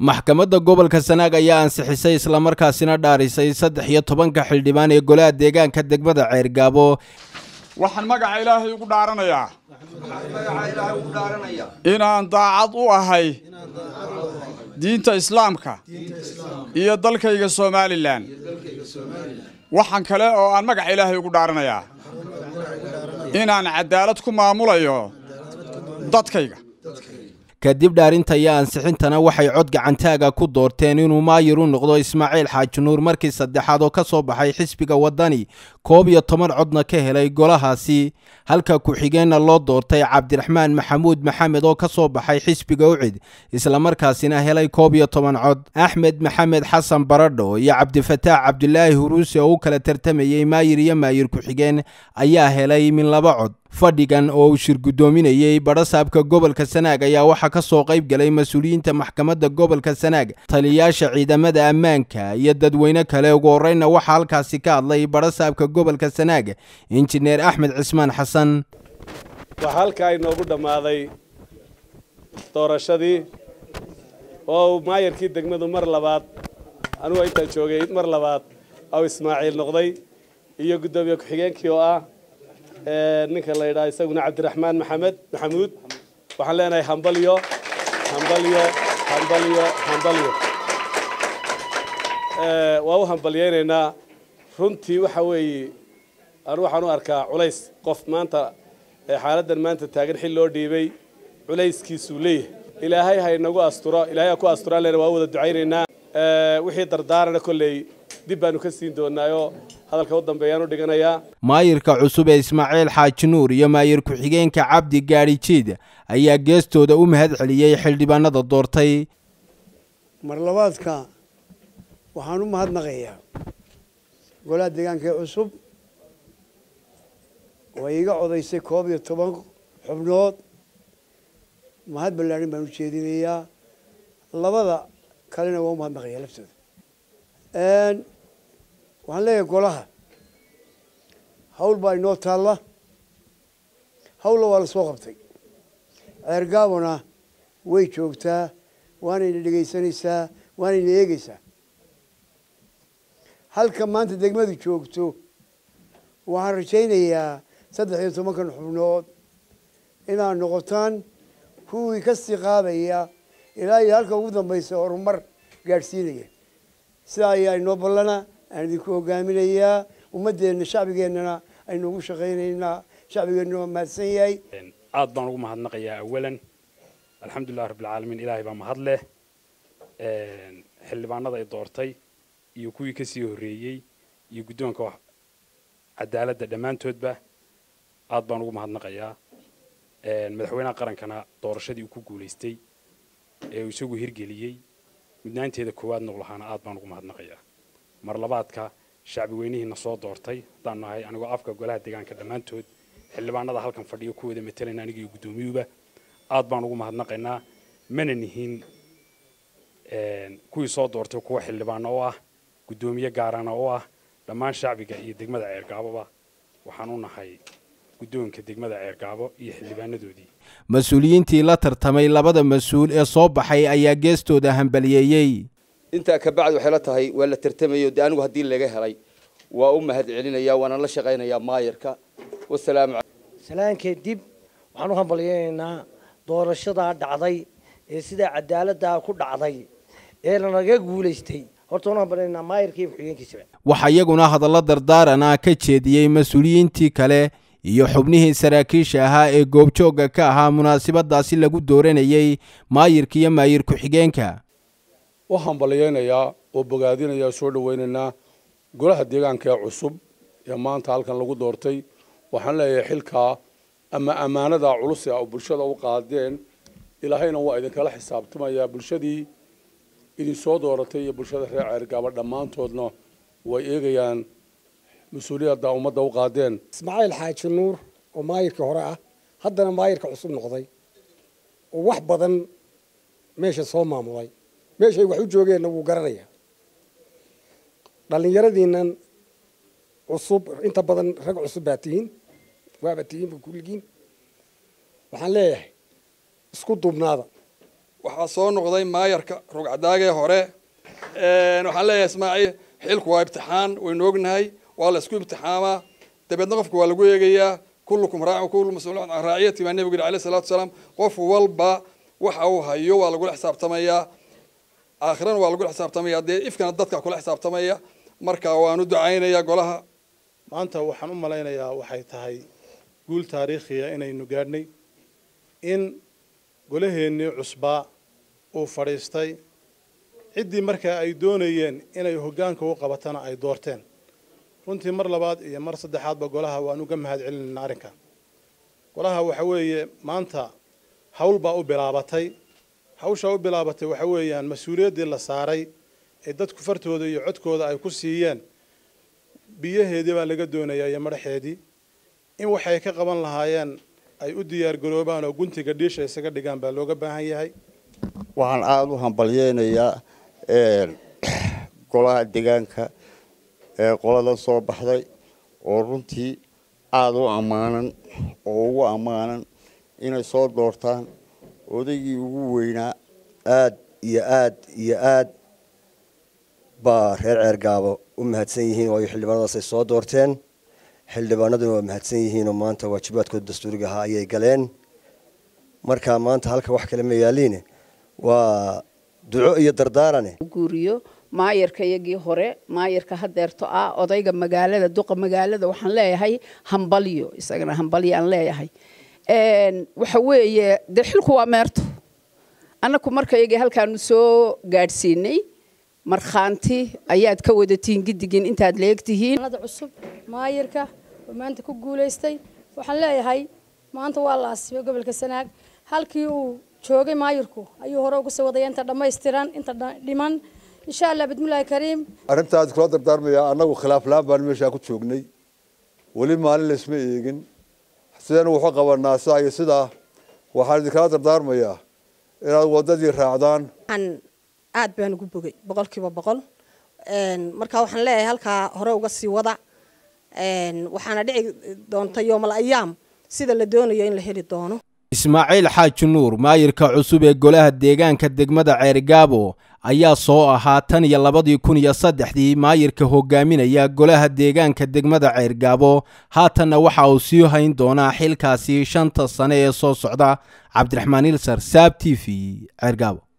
maxkamadda gobolka Sanaag ayaa ansixisay isla markaasina dhaarisay 13 xildhibaan ee golaha deegaanka degmada Ceergaabo. waxaan magaca Ilaahay ugu dhaaranayaa inaan daacad u ahay diinta Islaamka iyo dalkayga Soomaaliland. waxaan kale oo aan magaca Ilaahay ugu dhaaranayaa inaan cadaalad ku maamulayo dadkayga. kadib dhaarinta iyo ansixintana waxay cod gacantaaga ku doorteen inuu maayir u noqdo Ismaaciil Xaaji Nuur markii saddexaad oo ka soo baxay xisbiga wadani 11 codna ka helay golahaasi, halka ku xigeenna loo doortay Cabdiraxmaan Maxamuud Maxamed oo ka soo baxay xisbiga UCID isla markaasina helay 11 cod. Axmed Maxamed Xasan Baradho iyo Cabdifataax Cabdulaahi Huruuse oo kala tartamayay maayir iyo maayir ku xigeen ayaa helay min 2 cod. fadhigan oo uu shir gudoominayay barasaabka gobolka Sanaag ayaa waxa ka soo qayb galay mas'uuliyiinta maxkamadda gobolka Sanaag, taliyayaasha ciidamada ammaanka iyo dadweyne kale. ugu horreynna waxa halkaasi ka hadlay barasaabka gobolka Sanaag injineer Axmed Cismaan Xasan. waxa halka ay noogu dhamaaday doorashadii oo maayirkii degmadu mar labaad anigu inta joogay mar labaad oo Ismaaciil noqday iyo gudoomiye ku xigeenkii oo ah ninka la yiraahdo isaguna Cabdiraxmaan Maxamuud. waxaan leenahay hambalyo waa u hambalyeynaa runtii waxa weeye waxaan u arkaa culays qof maanta xaaladdan maanta taagan xil loo dhiibay culayskiisu leeyahay. ilaahay ha inagu asturo, ilaahay ku asturaan leena waa wada ducaynaynaa. wixii dardaarana kolley dib baanu ka siin doonaayo hadalka u dambeeyaan u dhiganayaa. maayirka cusub ee Ismaaciil Xaaji Nuur iyo maayir ku xigeenka Cabdi Gaari Jiid ayaa geestooda u mahad celiyay xildhibaanada doortay. mar labaadka waxaan u mahadnaqayaa golaha deegaanka cusub oo iga codaysay 11 xubnood. mahad ballaarin baan u jeedinayaa, labada kalena waa u mahadnaqayaa laftooda. waxaan leeyahay golaha hawl baa inoo taalla, hawla waa la soo qabtay. Ceergaabona way joogtaa, waanayna dhegaysanaysaa, waanayna eegaysaa. halka maanta degmadu joogto waxaan rajaynayaa 13 xubnood inaad noqotaan kuwii ka sii qaadaya ilaa iyo halka ugu dambaysa horumar gaadhsiinaya. sidaa ayaa inoo ballana aan idinku hogaaminayaa. ummadeenna shacbigeennana aynu ugu shaqaynaynaa. shacbigeenna waa mahadsan yahay. aad baan ugu mahadnaqayaa awalan alxamdulillahi rabbil caalamiin. ilaahay baa mahad leh. xildhibaanada ay doortay iyo kuwii ka sii horeeyay iyo guddoonka cadaaladda dhammaantoodba aad baan ugu mahadnaqayaa. madaxweynaha qarankana doorashadii uu ku guuleystay ee uu isagu hirgeliyay mudnaanteeda koowaad noqlahaana aad baan ugu mahadnaqayaa. mar labaadka shacbi weynihiina soo doortay haddaan nahay anigoo afka golaha deegaanka dhammaantood xildhibaanada halkan fadhiyo kuwooda matalayna aniga iyo guddoomiyuhuba aad baan ugu mahadnaqaynaa. mana nihin kuwii soo doortay kuwa xildhibaano oo ah guddoomiye gaarana oo ah dhammaan shacbiga iyo degmada Ceergaaboba waxaan u nahay guddoonka degmada Ceergaabo iyo xildhibaanadoodii. mas'uuliyiintii la tartamay labada mas'uul ee soo baxay ayaa geestooda hambaliyeeyay. inta ka bacdi waxay la tahay waa la tartamayo anigu hadii laga helay waa u mahad celinayaa, waana la shaqaynayaa maayirka. wassalaamu salaankeed dib waxaan u hambalyeynaa doorashada dhacday ee sida cadaaladda ku dhacday ee lanaga guuleystay. horta waxaan hambalyeynaa maayirkii xigeenkiisa. waxa iyaguna hadallo dardaaran ka jeediyay mas'uuliyiintii kale iyo xubnihii saraakiisha ahaa ee goobjooga ka ahaa munaasabadaasi lagu dooranayay maayirka iyo maayir ku xigeenka. waxaan ballaynayaa oo bogaadinayaa soo dhaweynaynaa golaha deegaanka cusub ee maanta halkan lagu doortay. waxaan leeyahay xilka ama amaanada culus ee bulshada u qaadeen ilaahayna waa idin kala xisaabtamayaa. bulshadii idin soo dooratay iyo bulshada reer Ceergaabo dhammaantoodna way eegayaan مسؤولية ummadda u qaadeen. Ismaaciil Xaaji Nuur oo maayirka hore ah haddana maayirka cusub noqday oo wax badan meesha soo maamulay. meeshay wax u joogeen wuu garanayaa. dhalinyaradiinan cusub inta badan rag cusub baatihiin waaba tihiin kulligiin. waxaan leeyahay isku duubnaada waxaa soo noqday maayarka rogcadaagee hore waxaan leeyahay ismaaciil xilku waa ibtixaan waynu ognahay waa la isku ibtixaamaa dabeedna qofku waa lagu eegayaa kullukum raacin kullu mas'uulun can raaciyati baa nebigu yidhi calayhi salaatu wasalaam qof walba waxa uu hayo waa lagula xisaabtamayaa aakhirana waa lagula xisaabtamayaa dee ifkana dadka kula xisaabtamaya marka waanu ducaynayaa golaha maanta waxaan u malaynayaa waxay tahay guul taariikhiya inaynu gaadhnay in golaheennii cusbaa uu fadhiistay ciddii markaa ay doonayeen inay hoggaanka u qabatana ay doorteen runtii mar labaad iyo mar saddexaadba golaha waan uga mahad celinayna arrinka golaha waxa weeye maanta hawl baa u bilaabatay hawsha u bilaabatay waxa weeyaan mas-uuliyaddii la saaray ee dadku fartooda iyo codkooda ay ku siiyeen biyaheedii baa laga doonayaa iyo madaxeedii in waxay ka qaban lahaayeen ay u diyaar garoobaan oo guntiga dhiisha isaga dhigaan baa looga baahan yahay waxaan aada u hambalyeynayaa golaha deegaanka ee qolada soo baxday oo runtii aada u ammaanan oo ugu ammaanan inay soo doortaan odaygii ugu weynaa aad iyo aad iyo aad baa reer Ceergaabo u mahadsan yihiin oo ay xildhibaanadaas ay soo doorteen xildhibaanaduna waa mahadsan yihiin oo maanta waajibaadkooda dastuuriga ahaa ayay galeen marka maanta halka wax kale ma yaaliin waa duco iyo dardaarane guuriyo maayarka iyagii hore maayarka hadeerto odayga magaalada duqa magaalada waxaan leeyahay hambaliyo isagana hambaliyo aan leeyahay waxa weeye xilku waa meerto anaku marka iyagii halkaan soo gaadhsiinay markhaanti ayaad ka wadatiin gidigin intaad leegtihiin cusub maayarka maanta ku guuleystay waxaan leeyahay maanta waa la asibay gobolka Sanaag halkii uu joogay maayarku ayuu hore uga soo waday inta dhameystiran inta dhiman insha Allah bidmilaahi kariim arintaad kula dardaarmaya anagu khilaaf laan baan meesha ku joognay wali maalin la isma eegin sideen wuxuu qabanaa saay sida waxaan kala dardaarmaya inaad wadadii raacdaan aad baan ugu bogay 100% marka waxaan leeyahay halka hore uga sii wada waxaana dhici doonta yoomal ayaam sida la doonayo in la heli doono Ismaaciil Xaaji Nuur maayirka cusub ee golaha deegaanka degmada Ceergaabo ayaa soo ahaa tan iyo 2003 maayirka hogaaminaya golaha deegaanka degmada Ceergaabo haatanna waxa uu sii hayn doonaa xilkaasi 5 sano ee soo socda Cabdiraxmaan Ilsar Saab TV Ceergaabo